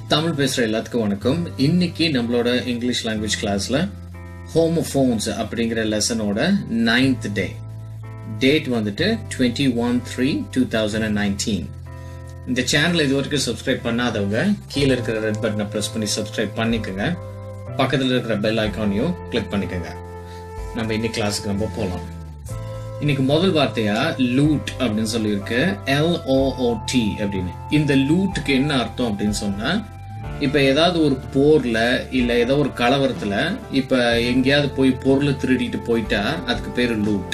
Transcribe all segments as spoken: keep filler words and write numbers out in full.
தமிழ் பேசுற எல்லாத்துக்கும் வணக்கம். இன்னைக்கு நம்மளோட இங்கிலீஷ் லாங்குவேஜ் கிளாஸ்ல ஹோமோஃபோன்ஸ் அப்படிங்கிற லெசனோட நைன்த் டே. டேட் வந்துட்டு twenty one three two thousand nineteen. இந்த சேனல் இது வரைக்கும் சப்ஸ்கிரைப் பண்ணாதவங்க கீழே இருக்கிற ரெட் பட்டனை பிரஸ் பண்ணி சப்ஸ்கிரைப் பண்ணிக்கோங்க. பக்கத்தில் இருக்கிற பெல் ஐக்கானையும் கிளிக் பண்ணிக்கோங்க. நம்ம இன்னைக்கு கிளாஸுக்கு நம்ம போகலாம். இன்னைக்கு முதல் வார்த்தையா லூட் அப்படின்னு சொல்லியிருக்கு. எல் ஓ ஓ டி அப்படின்னு. இந்த லூட்டுக்கு என்ன அர்த்தம் அப்படின்னு சொன்னா, இப்ப ஏதாவது ஒரு போர்ல இல்ல ஏதோ ஒரு கலவரத்துல இப்ப எங்கேயாவது போய் பொருளை திருடிட்டு போயிட்டா அதுக்கு பேரு லூட்.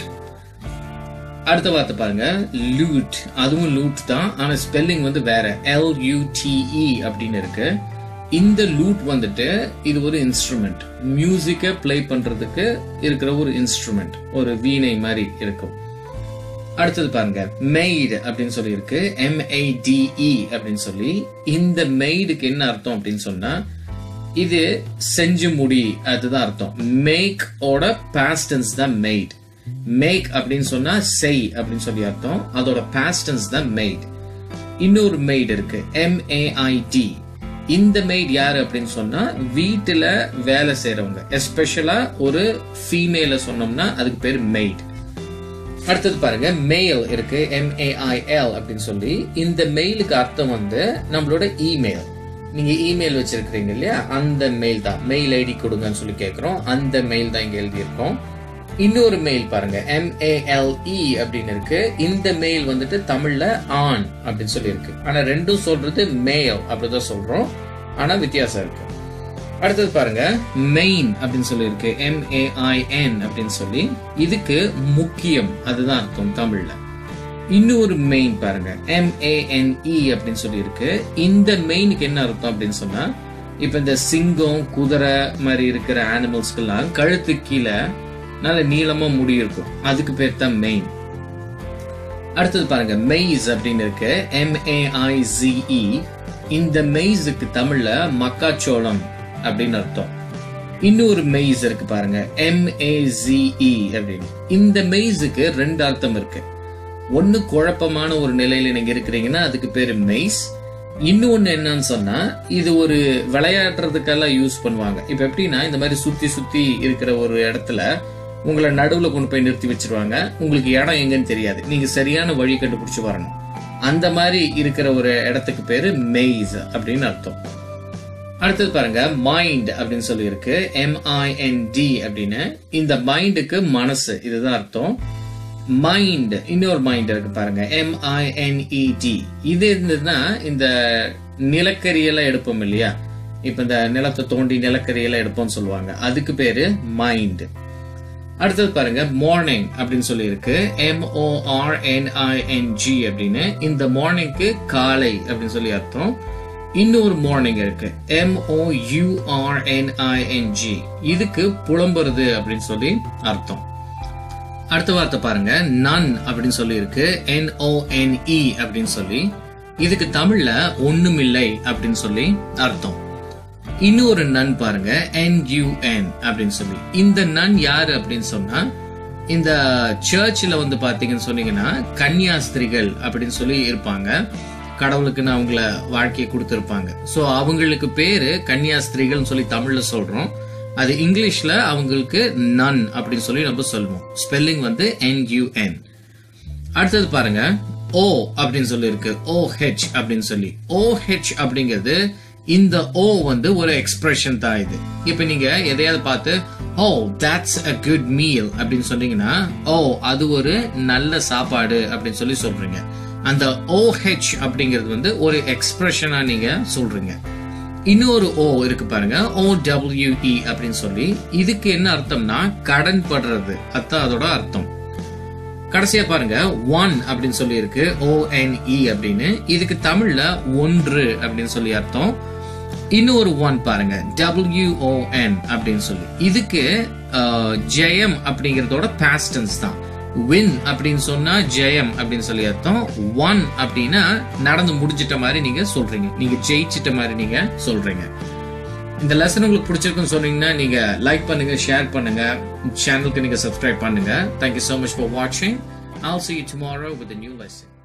அடுத்த வார்த்தை பாருங்க, லூட். அதுவும் லூட் தான், ஆனா ஸ்பெல்லிங் வந்து வேற. எல் யூ டி இ அப்படின்னு இருக்கு. இந்த லூட் வந்துட்டு இது ஒரு இன்ஸ்ட்ருமெண்ட், மியூசிக்கை பிளே பண்றதுக்கு இருக்கிற ஒரு இன்ஸ்ட்ருமெண்ட், ஒரு வீணை மாதிரி இருக்கும். அடுத்தது பாருங்க, மெய்டு அப்படின்னு சொல்லி இருக்கு. எம் ஏ டி இ அப்படின்னு சொல்லி. இந்த மெய்டுக்கு என்ன அர்த்தம் அப்படின்னு சொன்னா, இது செஞ்சு முடி, அதுதான் அர்த்தம். மேக் ஓட பாஸ்ட் டென்ஸ் தான் மெய்ட். மேக் அப்படின்னு சொன்னா செய் அப்படின்னு சொல்லி அர்த்தம். அதோட பாஸ்ட் டென்ஸ் தான் மெய்ட். இன்னொரு மெய்டு இருக்கு, எம் ஏ ஐ டி. இந்த மெய்ட் யாரு அப்படின்னு சொன்னா, வீட்டுல வேலை செய்யறவங்க. எஸ்பெஷலா ஒரு ஃபீமேல சொன்னோம்னா அதுக்கு பேரு மெய்ட். அடுத்தது பாருங்க, மெயில் இருக்கு. எம் ஏ ஐ எல் அப்படின்னு சொல்லி. இந்த மெயிலுக்கு அர்த்தம் வந்து நம்மளோட இமெயில். நீங்க இமெயில் வச்சிருக்கீங்க இல்லையா, அந்த மெயில் தான். மெயில் ஐடி கொடுங்கன்னு சொல்லி கேட்கிறோம், அந்த மெயில் தான் இங்க எழுதி இருக்கோம். இன்னொரு மெயில் பாருங்க, எம் ஏ எல் இ அப்படின்னு இருக்கு. இந்த மெயில் வந்துட்டு தமிழ்ல ஆன் அப்படின்னு சொல்லி இருக்கு. ஆனா ரெண்டும் சொல்றது மேல் அப்படிதான் சொல்றோம், ஆனா வித்தியாசம் இருக்கு. அடுத்தது பாருங்க, மெயின் அப்படின்னு சொல்லி இருக்கு. எம் ஏ ஐ என் அப்படின்னு சொல்லி. இதுக்கு முக்கியம், அதுதான் அர்த்தம் தமிழ்ல. இன்னொரு மெயின் பாருங்க, எம் ஏ என் இ அப்படின்னு சொல்லி இருக்கு. இந்த மெயினுக்கு என்ன அர்த்தம் அப்படின்னு சொன்னா, இப்ப இந்த சிங்கம், குதிரை மாதிரி இருக்கிற அனிமல்ஸ்க்கெல்லாம் கழுத்து கீழே நல்ல நீளமா முடி இருக்கும், அதுக்கு பேர் தான் மெயின். அடுத்தது பாருங்க, மெய்ஸ் அப்படின்னு இருக்கு. M A I Z E. இந்த மெய்ஸுக்கு தமிழ்ல மக்காச்சோளம் அப்படின்னு அர்த்தம். இன்னொரு மெய்ஸ் இருக்கு பாருங்க, எம் ஏ ஜி இ அப்படின்னு. இந்த மெய்ஸுக்கு ரெண்டு அர்த்தம் இருக்கு. ஒன்னு குழப்பமான ஒரு நிலையில நீங்க இருக்கிறீங்கன்னா அதுக்கு பேரு மெய்ஸ். இன்னொன்னு என்னன்னு சொன்னா, இது ஒரு விளையாடுறதுக்கெல்லாம் யூஸ் பண்ணுவாங்க. இப்ப எப்படின்னா, இந்த மாதிரி சுத்தி சுத்தி இருக்கிற ஒரு இடத்துல உங்களை நடுவுல கொண்டு போய் நிறுத்தி வச்சிருவாங்க. உங்களுக்கு இடம் எங்கன்னு தெரியாது, நீங்க சரியான வழி கண்டுபிடிச்சு வரணும். அந்த மாதிரி இருக்கிற ஒரு இடத்துக்கு பேரு மெய்ஸ் அப்படின்னு அர்த்தம். அடுத்தது பாருங்க, மைண்ட் அப்படின்னு சொல்லி இருக்கு. எம் ஐ என் டி அப்படின்னு. இந்த மைண்டுக்கு மனசு, இதுதான் அர்த்தம். மைண்ட். இன்னொரு மைண்ட் இருக்கு பாருங்க, M I N E D. இது இருந்ததுன்னா இந்த நிலக்கரியெல்லாம் எடுப்போம் இல்லையா, இப்ப இந்த நிலத்தை தோண்டி நிலக்கரியெல்லாம் எடுப்போம்னு சொல்லுவாங்க, அதுக்கு பேரு மைண்ட். அடுத்தது பாருங்க, மார்னிங் அப்படின்னு சொல்லி இருக்கு. M O R N I N G அப்படின்னு. இந்த மார்னிங்க்கு காலை அப்படின்னு சொல்லி அர்த்தம். இன்னொரு மார்னிங் இருக்கு, M O U R N I N G. இதுக்கு புலம்புறது அப்படின்னு சொல்லி அர்த்தம். அடுத்த வார்த்தை பாருங்க, நன் அப்படின்னு சொல்லி இருக்கு. என் ஓ என் இ அப்படின்னு சொல்லி. இதுக்கு தமிழ்ல ஒண்ணுமில்லை அப்படின்னு சொல்லி அர்த்தம். இன்னொரு நன் பாருங்க, என் யூ என் அப்படின்னு சொல்லி. இந்த நன் யாரு அப்படின்னு சொன்னா, இந்த சர்ச்சில் வந்து பாத்தீங்கன்னு சொன்னீங்கன்னா கன்னியாஸ்திரிகள் அப்படின்னு சொல்லி இருப்பாங்க. கடவுளுக்குன்னு அவங்கள வாழ்க்கையை கொடுத்திருப்பாங்க. சோ அவங்களுக்கு பேரு கன்னியாஸ்திரிகள் சொல்லி தமிழ்ல சொல்றோம். அது இங்கிலீஷ்ல அவங்களுக்கு நன் அப்படின்னு சொல்லி நம்ம சொல்லுவோம். ஸ்பெல்லிங் வந்து என் யூ என். அடுத்தது பாருங்க, ஓ அப்படின்னு சொல்லி இருக்கு. ஓ ஹெச் அப்படின்னு சொல்லி. ஓ ஹெச் அப்படிங்கிறது, இந்த ஓ வந்து ஒரு எக்ஸ்பிரஷன் தான் இது. இப்ப நீங்க எதையாவது பார்த்து oh that's a good meal அப்படின்னு சொன்னீங்கன்னா, ஓ அது ஒரு நல்ல சாப்பாடு அப்படின்னு சொல்லி சொல்றீங்க. அந்த ஓ ஹெச் அப்படிங்கிறது வந்து ஒரு எக்ஸ்பிரஷனா நீங்க சொல்றீங்க. இன்னொரு ஓ இருக்கு பாருங்க, ஓ டபிள்யூ இ அப்படின்னு சொல்லி. இதுக்கு என்ன அர்த்தம்னா கடன் படுறது, அதான் அதோட அர்த்தம். கடைசியா பாருங்க, ஒன் அப்படின்னு சொல்லி இருக்கு. ஓ என் இ அப்படின்னு. இதுக்கு தமிழ்ல ஒன்று அப்படின்னு சொல்லி அர்த்தம். இன்னொரு ஒன் பாருங்க, டபிள்யூ ஓ என் அப்படின்னு சொல்லி. இதுக்கு ஜெயம் அப்படிங்கறதோட பாஸ்ட் டென்ஸ் தான். வின் அப்படின்னு சொன்னா ஜெயம் அப்படின்னு சொல்லி அர்த்தம். ஒன் அப்படின்னா நடந்து முடிஞ்சிட்ட மாதிரி நீங்க சொல்றீங்க, நீங்க ஜெயிச்சிட்ட மாதிரி நீங்க சொல்றீங்க. இந்த லெசன் உங்களுக்கு பிடிச்சிருக்குன்னு சொன்னீங்கன்னா நீங்க லைக் பண்ணுங்க, ஷேர் பண்ணுங்க, சேனலுக்கு நீங்க சப்ஸ்கிரைப் பண்ணுங்க. Thank you so much for watching. I'll see you tomorrow with a new lesson.